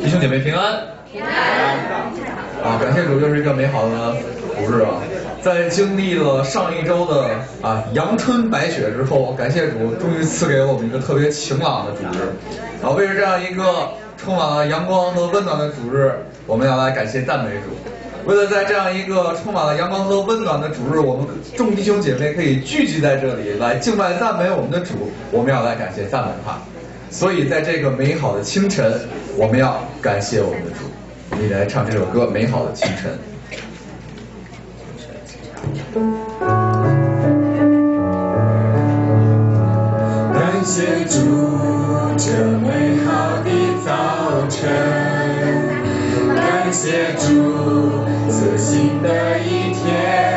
弟兄姐妹平安。平安。啊，感谢主，又是一个美好的主日啊！在经历了上一周的阳春白雪之后，感谢主，终于赐给了我们一个特别晴朗的主日。啊，为了这样一个充满了阳光和温暖的主日，我们要来感谢赞美主。为了在这样一个充满了阳光和温暖的主日，我们众弟兄姐妹可以聚集在这里来敬拜赞美我们的主，我们要来感谢赞美他。所以在这个美好的清晨，我们要感谢我们的主。我们一起来唱这首歌《美好的清晨》。 感谢主，这美好的早晨，感谢主，赐新的一天，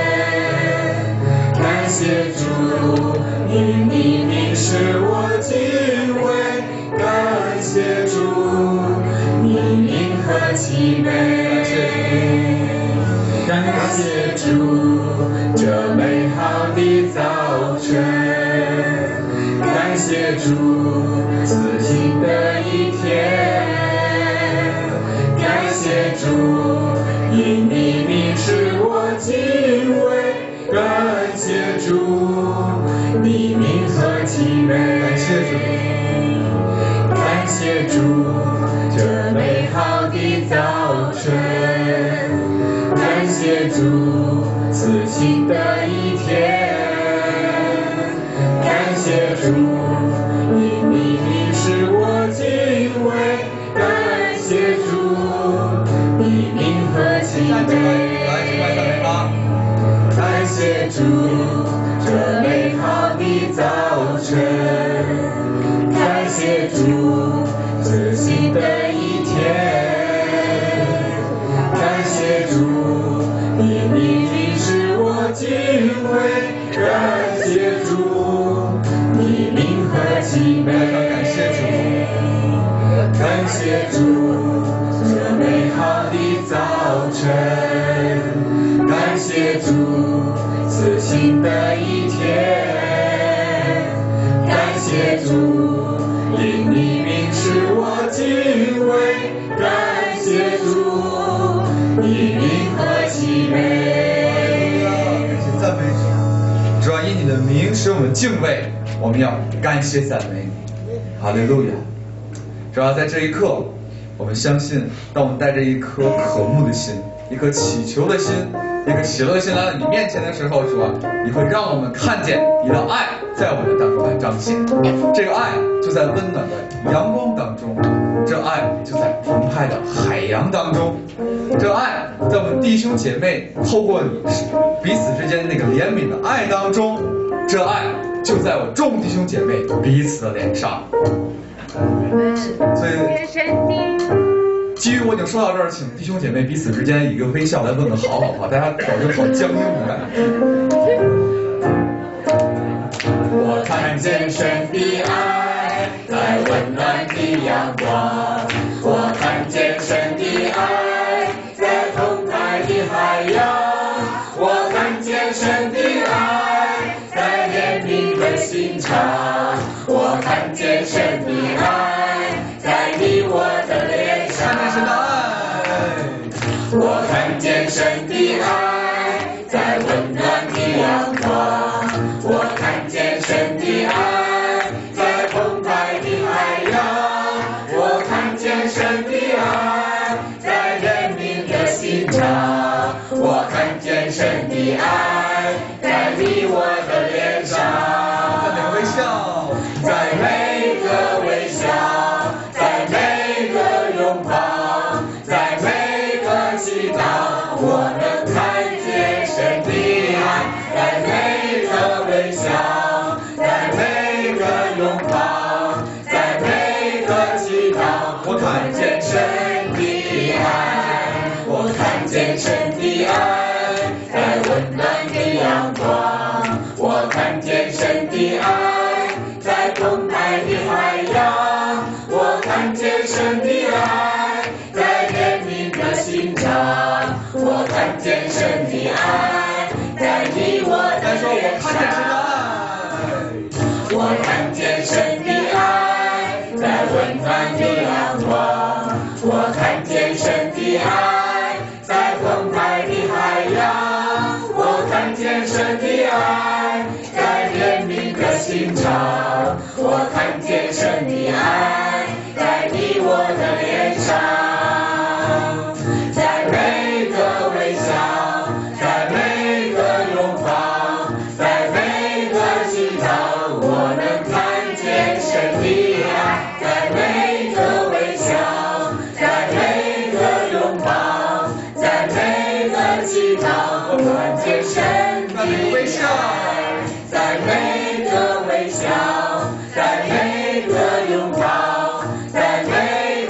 感谢主，因你名使我敬畏，感谢主，你名何其美，感谢主，这美好的早晨。感谢主，赐新的一天，感谢主，因你名使我敬畏，感谢主，你名何其美，感谢主，这美好的早晨，感谢主，赐新的一天。感谢主，因你名使我敬畏，感谢主，你名何其美，感谢主，这美好的早晨，感谢主，赐新的一天，感谢主，因你名使我敬畏，感谢主。你名何其美，感谢主，感谢主，这美好的早晨，感谢主，赐新的一天，感谢主，因你名使我敬畏，感谢主，你名何其美， 感谢赞美主，主要因你的名使我们敬畏。我们要感谢赞美你，哈利路亚！主要在这一刻，我们相信，当我们带着一颗渴慕的心，一颗祈求的心，一颗喜乐的心来到你面前的时候，主啊，你会让我们看见你的爱在我们当中来彰显。这个爱就在温暖的阳光当中，这爱就在澎湃的海洋当中，这爱在我们弟兄姐妹透过你彼此之间那个怜悯的爱当中，这爱就在我众弟兄姐妹彼此的脸上。所以，基于我已经说到这儿，请弟兄姐妹彼此之间以一个微笑来问个好，好不好？大家搞得好僵硬的感觉。 我看见神的爱在温暖的阳光，我看见神的爱在澎湃的海洋，我看见神的爱在怜悯的心肠，我看见神的爱在你我的脸上，我看见神的爱在温暖的阳光，我看见神的爱在澎湃的海洋，我看见神的爱在怜悯的心肠，我看见神的爱在你我的脸上，在每个微笑，在每个拥抱，在每个祈祷，我能看见神的爱，在每个微笑，在每个拥抱，在每个祈祷，我看见神的爱，我看见神的爱，在温暖的阳光，我看见神的爱，在澎湃的海洋，我看见神的爱，在怜悯的心肠，我看见神的爱，在你我的脸上，我看见神的爱，在温暖的阳光，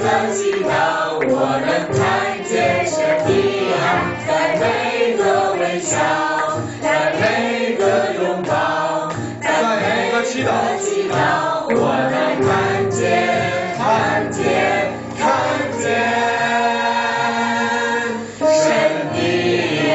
个祈祷，我能看见神的爱，在每个微笑，在每个拥抱，在每个祈祷，我能看见神的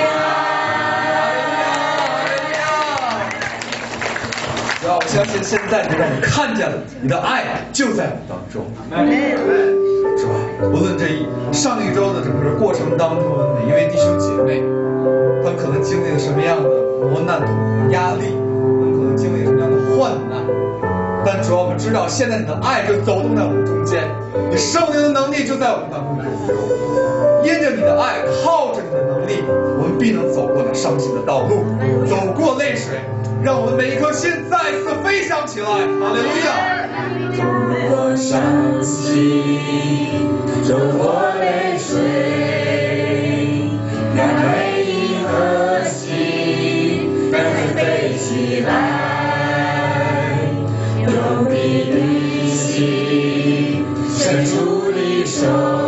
爱。 主要我相信现在你让我们看见了你的爱就在我们当中，是吧？无论上一周的整个过程当中，每一位弟兄姐妹，他们可能经历了什么样的磨难和压力，他们可能经历了什么样的患难，但主要我们知道，现在你的爱就走动在我们中间，你圣灵的能力就在我们当中涌流。因着你的爱，靠着你的能力，我们必能走过那伤心的道路，走过泪水，让我们每一颗心再次飞翔起来。哈利路亚！ 走过伤心，走过泪水，让每一颗心再次飞起来，用你的心伸出你手，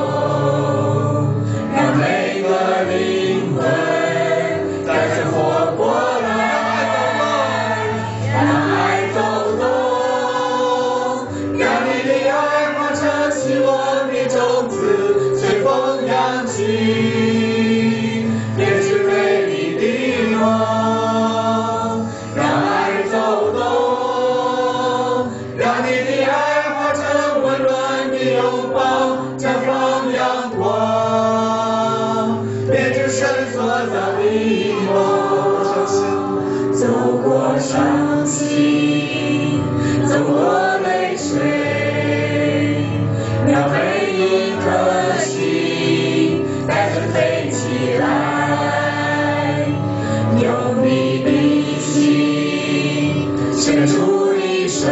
让每个灵魂再次活过来，让爱走动，让你的爱化成希望的种子，随风扬起，变成美丽的梦。让爱走动，让你的爱化成温暖的拥抱，绽放阳光，变成神所造的梦。走过伤心，走过泪水，让每一颗心再次飞起来，用你的心伸出你手，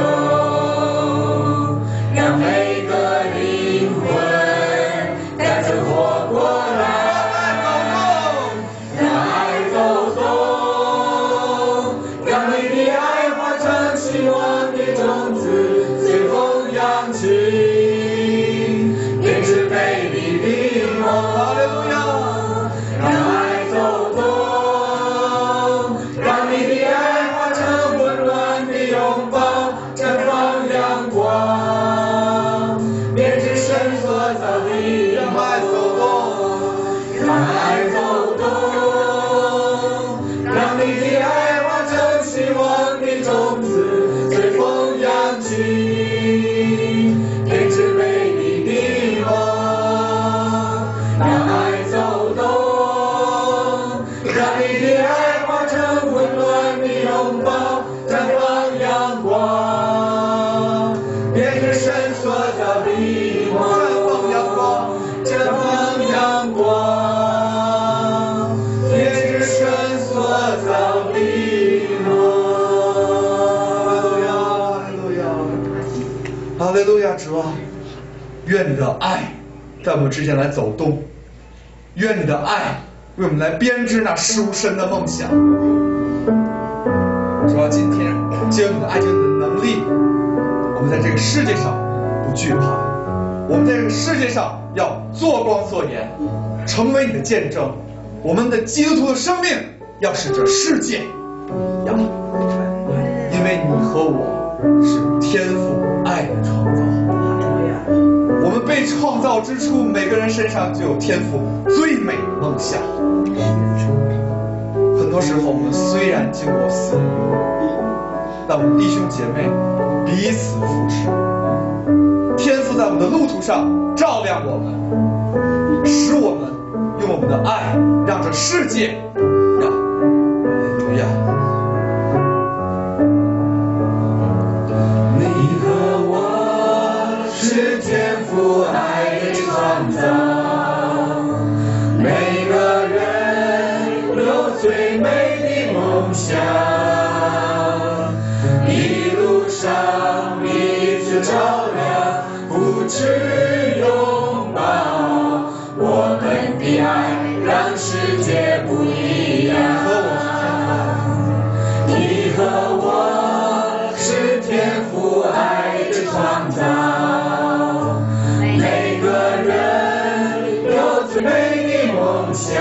让每个灵魂再次活过来，让爱走动，让你的爱化成希望的种子，随风扬起，变成美丽的梦。哈利路亚！让爱走动，让你的爱化成温暖的拥抱，绽放阳光，变成神所造的梦。让爱走动，让你的爱化成希望的种子，随风扬起，变成美丽的梦。让爱走动，让你的爱化成温暖的拥抱，绽放阳光，变成神所造的梦。绽放阳光，变成神所造的梦。 哈利路亚！主啊，愿你的爱在我们之间来走动，愿你的爱为我们来编织那属神的梦想。主啊，今天借用你的爱，借用你的能力，我们在这个世界上不惧怕，我们在这个世界上要做光做盐，成为你的见证。我们的基督徒的生命要使这世界要，因为你和我是天父爱的创造。我们被创造之初，每个人身上就有天父最美的梦想。很多时候，我们虽然经过死荫，但我们弟兄姐妹彼此扶持。天父在我们的路途上照亮我们，使我们用我们的爱让这世界呀， 你和我是天父爱的创造，每个人有最美的梦想，一路上彼此照亮，扶持拥抱，我们的爱让世界不一样。你和我是天父爱的创造，每个想。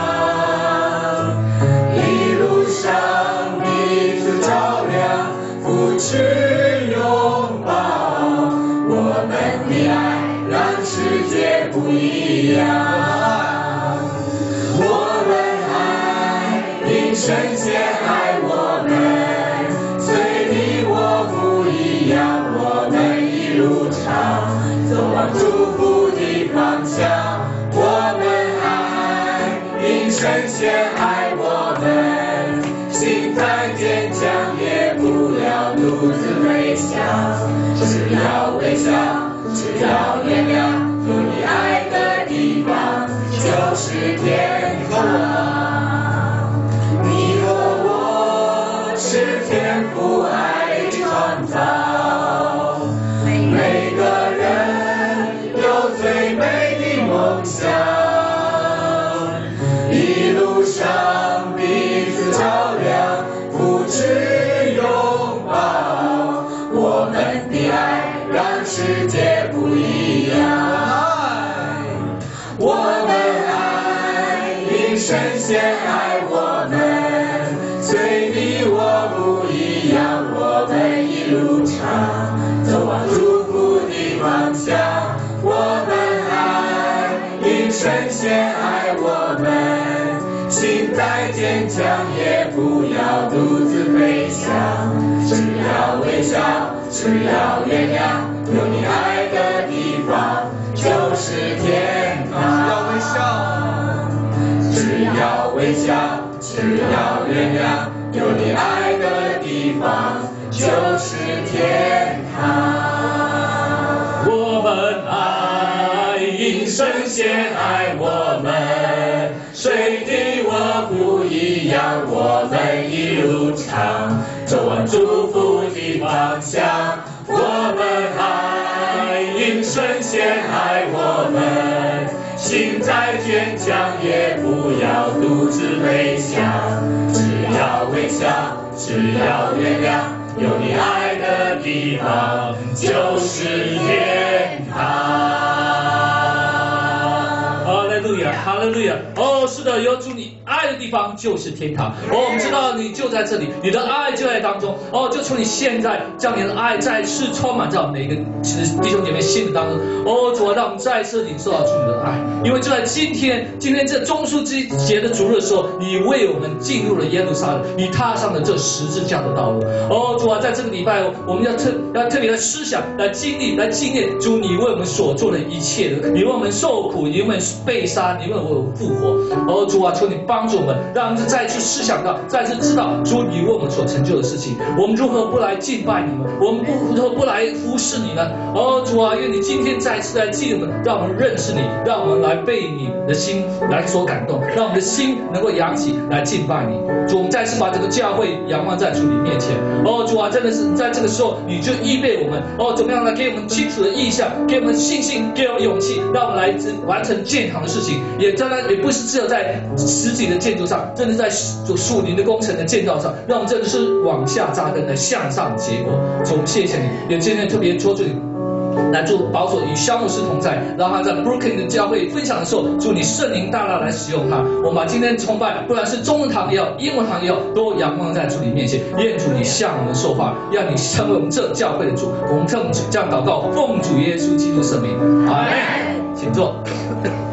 一路上彼此照亮，扶持拥抱，我们的爱让世界不一样。我们爱，因圣先爱我们，随你我不一样，我们一路上走往祝福的方向。我们爱，因圣先爱我们，心态坚强，也不要独自飞翔。只要微笑，只要原谅，有你爱的地方就是天堂。你和我是天父爱的创造，每个人有最美的梦想。一路上彼此照亮，扶持拥抱，我们的爱让世界不一样。我们爱，因圣先爱我们，随你我不一样，我们一路上走往祝福的方向。我们爱，因圣先爱我们，心态坚强，也不要独自飞翔。只要微笑，只要原谅，有你爱的地方就是天堂。只要微笑，只要原谅，有你爱的地方就是天堂。我们爱，因圣先爱我们，谁的我不一样，我们一路上走往祝福的方向。我们爱，因圣先爱我们，心再坚强，也不要独自飞翔。只要微笑，只要原谅，有你爱的地方就是天堂。 哈利路亚，哈利路亚！哦，是的，有主你爱的地方就是天堂。哦，我们知道你就在这里，你的爱就在当中。哦，就从你现在将你的爱再次充满在每一个弟兄姐妹心的当中。哦，主啊，让我们再次领受到主你的爱，因为就在今天这中秋节的主日的时候，你为我们进入了耶路撒冷，你踏上了这十字架的道路。哦，主啊，在这个礼拜，我们要特别的思想，来经历，来纪念主你为我们所做的一切的，你为我们受苦，你为我们被杀，你为我们复活。哦，主啊，求你帮助我们，让我们再次思想到，再次知道主你为我们所成就的事情，我们如何不来敬拜你们，我们如何不来服侍你呢？哦，主啊，愿你今天再次来记我们，让我们认识你，让我们来被你的心来所感动，让我们的心能够扬起来敬拜你。主，我们再次把这个教会仰望在主你面前。哦，主啊，真的是在这个时候，你就预备我们，哦，怎么样来给我们清楚的意向，给我们信心，给我们勇气，让我们来完成建堂的事情。也不是只有在实体的建筑上，真的在属灵的工程的建造上，让我们真的是往下扎根，来向上结果。主，我们谢谢你，也今天特别求主你来祝保守与萧牧师同在，让他在 Brooklyn 的教会分享的时候，祝你圣灵大大来使用他。我们把今天崇拜，不管是中文堂也好，英文堂也好，都仰望在主你面前，愿主你向我们说话，让你成为我们这教会的主。我们这样祷告，奉主耶稣基督圣名，阿门。请坐。